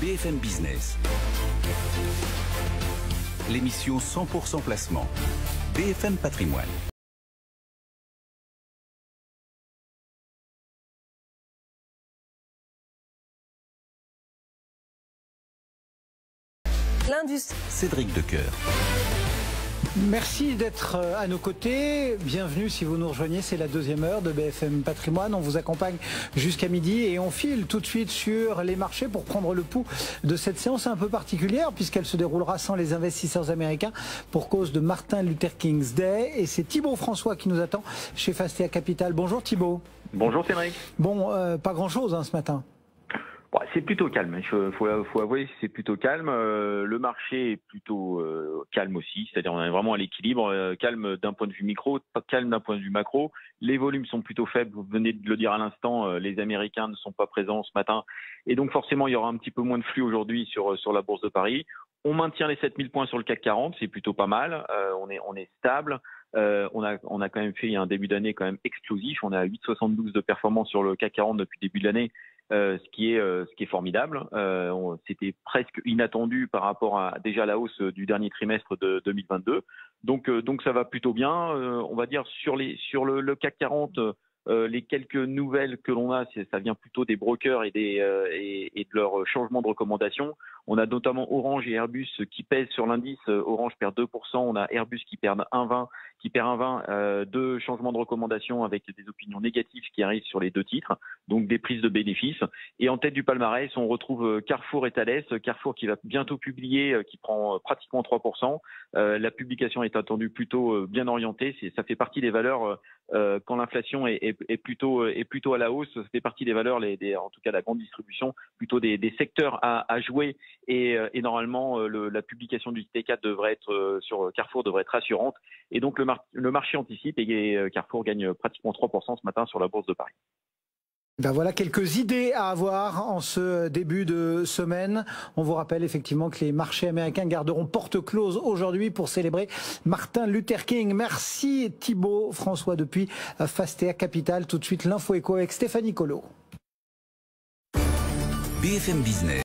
BFM Business. L'émission 100% placement. BFM Patrimoine. L'industrie. Cédric Decoeur. Merci d'être à nos côtés. Bienvenue si vous nous rejoignez, c'est la deuxième heure de BFM Patrimoine. On vous accompagne jusqu'à midi et on file tout de suite sur les marchés pour prendre le pouls de cette séance un peu particulière puisqu'elle se déroulera sans les investisseurs américains pour cause de Martin Luther King's Day. Et c'est Thibaut François qui nous attend chez Fastea Capital. Bonjour Thibaut. Bonjour Cédric. Bon, pas grand-chose ce matin. C'est plutôt calme, il faut avouer, c'est plutôt calme. Le marché est plutôt calme aussi, c'est-à-dire on est vraiment à l'équilibre, calme d'un point de vue micro, pas calme d'un point de vue macro. Les volumes sont plutôt faibles, vous venez de le dire à l'instant, les Américains ne sont pas présents ce matin, et donc forcément il y aura un petit peu moins de flux aujourd'hui sur la Bourse de Paris. On maintient les 7000 points sur le CAC 40, c'est plutôt pas mal, on est stable. On a quand même fait un début d'année quand même explosif, on est à 8,72 de performance sur le CAC 40 depuis le début de l'année. Ce qui est formidable. C'était presque inattendu par rapport à déjà la hausse du dernier trimestre de 2022. Donc ça va plutôt bien. On va dire sur le CAC 40, les quelques nouvelles que l'on a, ça vient plutôt des brokers et de leur changement de recommandation. On a notamment Orange et Airbus qui pèsent sur l'indice. Orange perd 2%, on a Airbus qui perd 1,20, deux changements de recommandation avec des opinions négatives qui arrivent sur les deux titres, donc des prises de bénéfices. Et en tête du palmarès, on retrouve Carrefour et Thales. Carrefour qui va bientôt publier, qui prend pratiquement 3%. La publication est attendue plutôt bien orientée. Ça fait partie des valeurs quand l'inflation est plutôt à la hausse. Ça fait partie des valeurs, en tout cas la grande distribution, plutôt des secteurs à jouer. Et normalement, la publication du T4 sur Carrefour devrait être rassurante. Et donc le marché anticipe et Carrefour gagne pratiquement 3% ce matin sur la Bourse de Paris. Ben voilà quelques idées à avoir en ce début de semaine. On vous rappelle effectivement que les marchés américains garderont porte close aujourd'hui pour célébrer Martin Luther King. Merci Thibaut François depuis Fastea Capital. Tout de suite l'info éco avec Stéphanie Colo. BFM Business.